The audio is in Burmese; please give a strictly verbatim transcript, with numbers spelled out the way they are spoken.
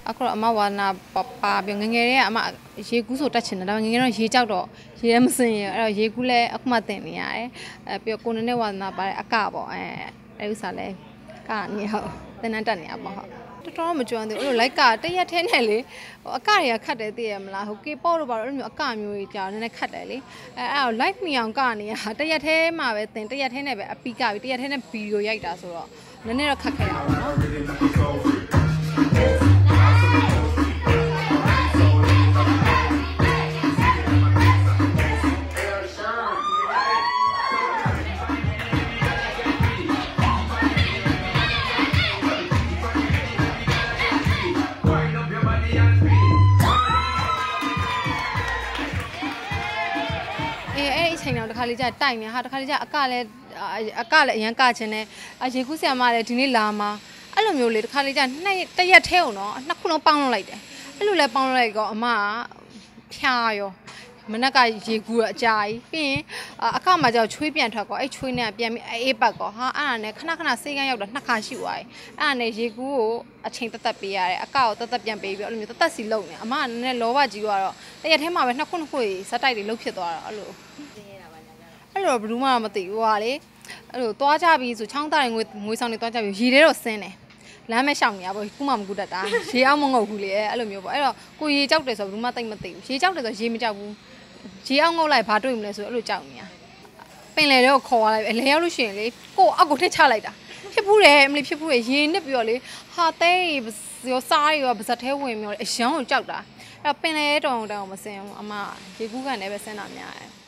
အခုတော့အမဝါနာပါပြငငယ်တွေက အမရေကူးဆိုတက်ချင်တယ်ဒါပေမဲ့ငငယ်တော့ရေကြောက်တော့ရေလည်းမစင်ရအဲ့တော့ရေကူးလည်းအခုမှတင်နေရတယ်အဲပြီးတော့ကိုနေနဲ့ဝါနာပါတဲ့အကပေါ့အဲအဲ့ဥစ္စာလည်းကနေဟုတ်တင်တတ်နေရပေါ့ဟုတ်တော်တော်မကြွမ်းသေးဘူးအဲ့လိုလိုက်ကတရက်ထဲနဲ့လေဟိုအကတွေကခတ်တယ်သိရမလားဟိုကေပေါ့တော့ပါတော့အဲ့လိုမျိုးအကမျိုးကြီးကြာနည်းနည်းခတ်တယ်လေအဲအဲ့တော့ live မီအောင်ကနေရတရက်ထဲမှာပဲတင်တရက်ထဲနဲ့ပဲအပီကပြီးတရက်ထဲနဲ့ဗီဒီယိုရိုက်တာဆိုတော့နည်းနည်းတော့ခတ်ခဲ့တာပေါ့နော်တခါလေးကျတိုင်နေဟာတခါလေးကျအကလည်းအကလည်းအရန်ကချင်တယ်အရေကူးဆရာမလည်းဒီနေ့လာမှာအဲ့လိုမျိုးလေတခါလေးကျနှစ်တရက်ထဲအောင်တော့နှစ်ခုလုံးပေါင်းလုပ်လိုက်တယ်အဲ့လိုလဲပေါင်းလိုက်တော့အမကဖြာရောမနက်ကရေကူးအကြာကြီးပြီးရင်အကမှာကျချွေးပြန်ထွက်ကောအဲ့ချွေးနဲ့ပြန်ပြီးအေးပတ်ကောဟာအဲ့ဒါနဲ့ခဏခဏစေးကန်းရောက်တော့နှစ်ခါရှိသွားပြီအဲ့ဒါနဲ့ရေကူးကိုအချိန်တက်တက်ပေးရတယ်အကကိုတက်တက်ပြန်ပေးပြီးအဲ့လိုမျိုးတက်တက်စီလုံနေအမကနည်းနည်းလောဘကြီးတော့တရက်ထဲမှာပဲနှစ်ခုနှစ်ခုစက်တိုက်တွေလှုပ်ဖြစ်သွားတာအဲ့လိုအဲ့လိုဘယ်သူမှမသိဘူးဟာလေအဲ့လိုသွားကြပြီဆိုချောင်းသားငွေငွေဆောင်တွေသွားကြပြီရေထဲတော့ဆင်းတယ်လမ်းမဲ့ရှောင်နေရပေါ့ခုမှမကူတတ်တာရေအောင်မငုတ်ဘူးလေအဲ့လိုမျိုးပေါ့အဲ့တော့ကိုရေကြောက်တယ်ဆိုဘယ်သူမှသိမသိဘူးရေကြောက်တယ်ဆိုရေမကြောက်ဘူးရေအောင်ငုတ်လိုက်ဘာတွေ့မလဲဆိုအဲ့လိုကြောက်နေရပင်လေတော့ခေါ်ရလိုက်အလဲရောက်လို့ရှိရင်လေကိုအောက်ကိုထစ်ချလိုက်တာဖြစ်ဘူးတယ်အမလေးဖြစ်ဘူးတယ်ရေနစ်ပြီးတော့လေဟာတဲရောစားရောပါဇက်ထဲဝင်ပြီးတော့အရန်ကိုကြောက်တာအဲ့တော့ပင်လေတောင်တောင်မစင်ဘူးအမရေကူးကန်လည်းပဲဆင်းတာများတယ်